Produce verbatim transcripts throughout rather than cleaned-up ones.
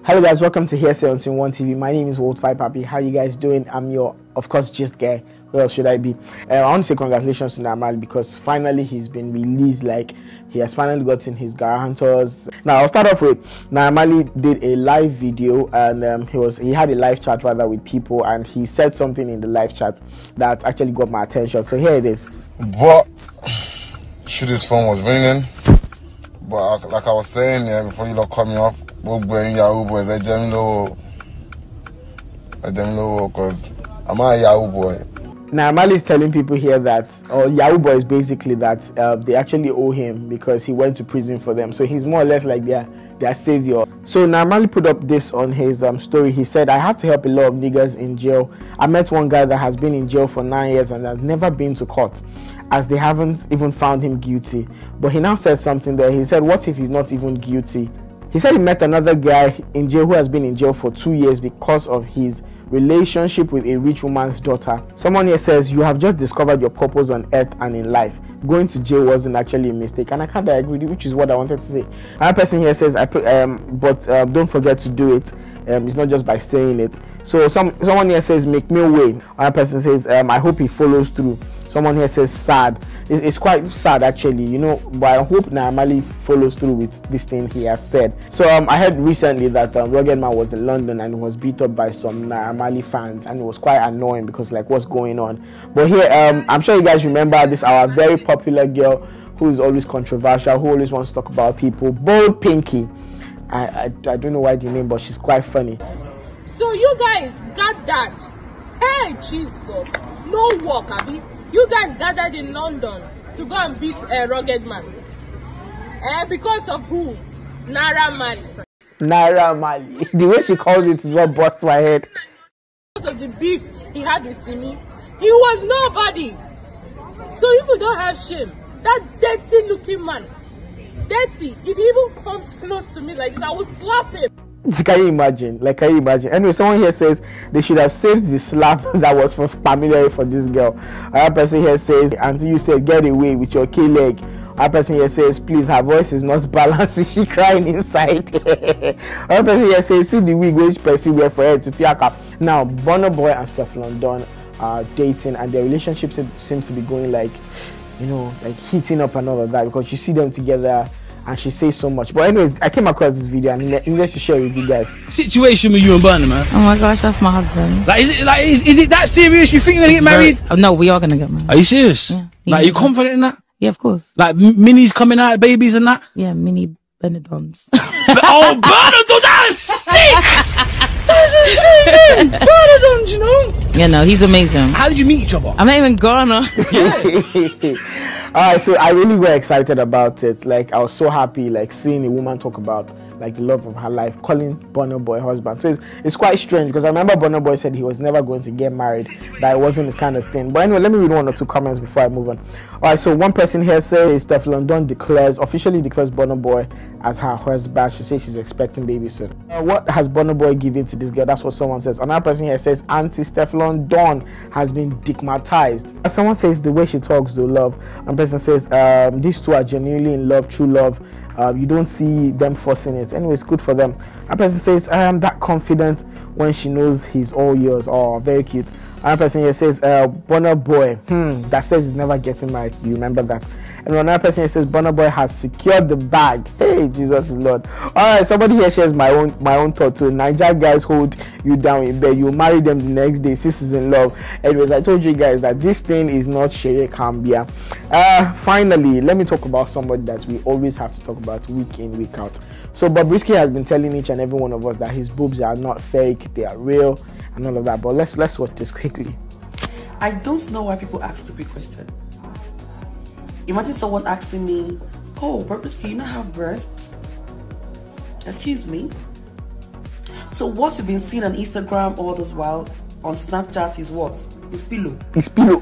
Hello guys, welcome to Hearsay on Scene one T V. My name is World Five Papi. How you guys doing? I'm your, of course, gist guy. Where else should I be? Uh, I want to say congratulations to Naira Marley because finally he's been released. Like, he has finally gotten his guarantors. Now I'll start off with Naira Marley did a live video, and um, he was he had a live chat rather with people, and he said something in the live chat that actually got my attention. So here it is. But shoot, his phone was ringing. But like I was saying, yeah, before you lot cut me off, we're going Yahoo boys. I don't know. I don't know because I'm a Yahoo boy. Naira Marley is telling people here that, or Yahoo boys basically, that uh, they actually owe him because he went to prison for them. So he's more or less like their their savior. So Naira Marley put up this on his um, story. He said, "I have to help a lot of niggas in jail. I met one guy that has been in jail for nine years and has never been to court, as they haven't even found him guilty." But he now said something there. He said, what if he's not even guilty? He said he met another guy in jail who has been in jail for two years because of his relationship with a rich woman's daughter. Someone here says, you have just discovered your purpose on earth and in life. Going to jail wasn't actually a mistake, and I kind of agree, which is what I wanted to say. Another person here says, I put, um, but uh, don't forget to do it. Um, it's not just by saying it. So some someone here says, make me wait. Another person says, um, I hope he follows through. Someone here says, sad. It's, it's quite sad actually, you know, but I hope Naira Marley follows through with this thing he has said. So um, I heard recently that um, RuggedMan was in London and was beat up by some Naira Marley fans, and it was quite annoying because like, what's going on? But here, um, I'm sure you guys remember this, our very popular girl who is always controversial, who always wants to talk about people, Bold Pinky. I, I, I don't know why the name, but she's quite funny. So you guys got that? Hey Jesus, no work, Abby. You guys gathered in London to go and beat uh, RuggedMan. Uh, because of who? Naira Marley. Naira Marley. The way she calls it is what busts my head. Because of the beef he had with Simi, he was nobody. So people don't have shame. That dirty looking man. Dirty. If he even comes close to me like this, I would slap him. Can you imagine? Like, can you imagine? Anyway, someone here says they should have saved the slap that was for familiar for this girl. Another person here says, until you said get away with your K leg. Another person here says, please, her voice is not balanced. Is she crying inside? Another person here says, see the wig which person wear for her to fiaka. Now, BurnaBoy and Steflon Don are dating, and their relationship seems to be going like, you know, like heating up and all of that, because you see them together. And she says so much. But anyways, I came across this video and I needed to share with you guys. Situation with you and Burna, man. Oh my gosh, that's my husband. Like, is it like is, is it that serious? You think you're gonna get married? Very, oh, no, we are gonna get married. Are you serious? Yeah. Like, are you confident in that? Yeah, of course. Like, minis coming out, babies and that? Yeah, mini Benedons. Oh, Benedons, that's sick! That's insane! Benedons, you know? Yeah, no, he's amazing. How did you meet each other? I'm not even Ghana. Alright, so I really got excited about it. Like, I was so happy, like, seeing a woman talk about like the love of her life, calling BurnaBoy husband. So it's, it's quite strange because I remember BurnaBoy said he was never going to get married, that it wasn't his kind of thing. But anyway, let me read one or two comments before I move on. Alright, so one person here says Steflon Don declares officially declares BurnaBoy as her husband. She says she's expecting baby soon. Uh, what has BurnaBoy given to this girl? That's what someone says. Another person here says Auntie Steflon Don has been stigmatized. Someone says the way she talks, though, love. One person says um, these two are genuinely in love, true love. Uh, you don't see them forcing it. Anyway, it's good for them. A person says, I am that confident when she knows he's all yours. Oh, very cute. Another person here says, uh, BurnaBoy, hmm, that says he's never getting married. You remember that? And another person here says, BurnaBoy has secured the bag. Hey, Jesus is Lord. All right, somebody here shares my own my own thought too. Niger guys hold you down in bed. You marry them the next day. Sisters in love. Anyways, I told you guys that this thing is not Shere Kambia. Uh, finally, let me talk about somebody that we always have to talk about week in, week out. So Bobrisky has been telling each and every one of us that his boobs are not fake, they are real, and all of that. But let's let's watch this quickly. I don't know why people ask stupid questions. Imagine someone asking me, oh, Bobrisky, you not have breasts? Excuse me? So what you've been seeing on Instagram all this while on Snapchat is what? It's pillow. It's pillow.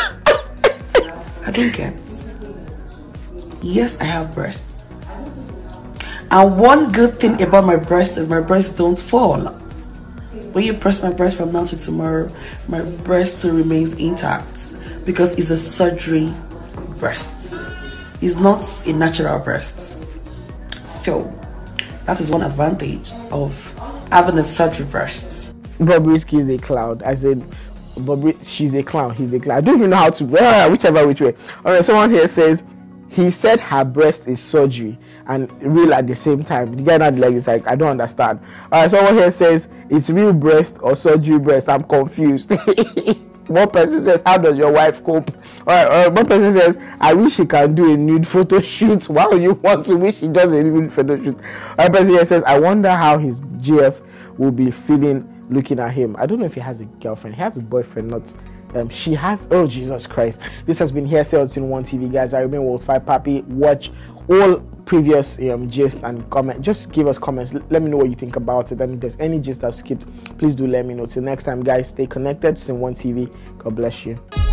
I don't get. Yes, I have breasts. And one good thing about my breasts is my breasts don't fall. When you press my breast from now to tomorrow, my breast still remains intact because it's a surgery breast. It's not a natural breast. So that is one advantage of having a surgery breast. Bobrisky is a clown. As in, Bobri, she's a clown. He's a clown. I don't even know how to. Uh, whichever which way. All right. Someone here says he said her breast is surgery and real at the same time. The guy not like it's like I don't understand. All right. Someone here says it's real breast or surgery breast. I'm confused. One person says, how does your wife cope? All right, uh, one person says, I wish he can do a nude photo shoot. Why would you want to wish he does a nude photo shoot? Another person here says, I wonder how his G F will be feeling looking at him. I don't know if he has a girlfriend. He has a boyfriend, not um she has. Oh, Jesus Christ. This has been Hearsay on One T V, guys. I remain World Five Papi. Watch all previous um gist and comment. Just give us comments. Let me know what you think about it, and if there's any gist I've skipped, please do let me know. Till next time, guys, stay connected. One T V. God bless you.